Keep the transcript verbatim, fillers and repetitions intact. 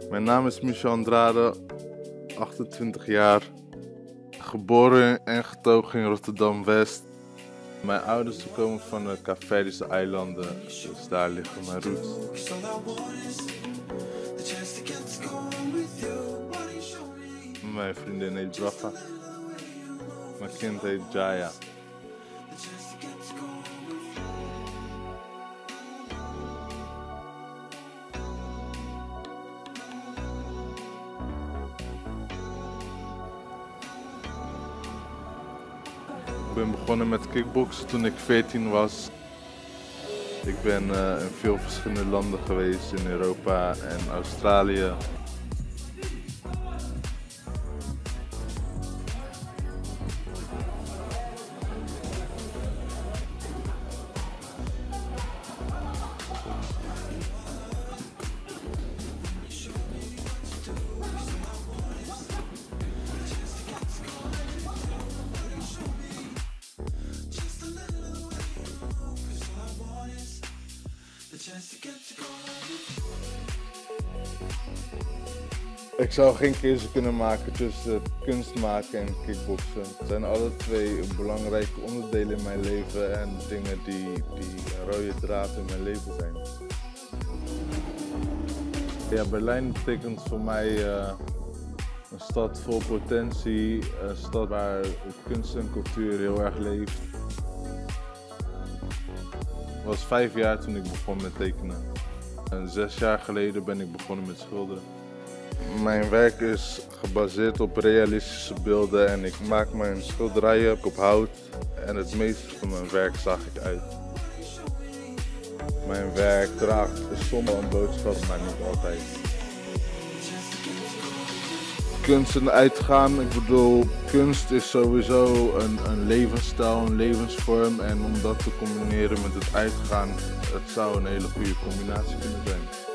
Mijn naam is Michel Andrade, achtentwintig jaar, geboren en getogen in Rotterdam-West. Mijn ouders komen van de Kaapverdische eilanden, dus daar liggen mijn roots. Mijn vriendin heet Rafa. Mijn kind heet Jaya. Ik ben begonnen met kickboksen toen ik veertien was. Ik ben uh, in veel verschillende landen geweest, in Europa en Australië. Ik zou geen keuze kunnen maken tussen kunst maken en kickboksen. Het zijn alle twee belangrijke onderdelen in mijn leven en dingen die, die een rode draad in mijn leven zijn. Ja, Berlijn betekent voor mij uh, een stad vol potentie, een stad waar kunst en cultuur heel erg leeft. Ik was vijf jaar toen ik begon met tekenen. En zes jaar geleden ben ik begonnen met schilderen. Mijn werk is gebaseerd op realistische beelden en ik maak mijn schilderijen op hout en het meeste van mijn werk zag ik uit. Mijn werk draagt soms wel een boodschap, maar niet altijd. Kunst en uitgaan, ik bedoel, kunst is sowieso een, een levensstijl, een levensvorm en om dat te combineren met het uitgaan, het zou een hele goede combinatie kunnen zijn.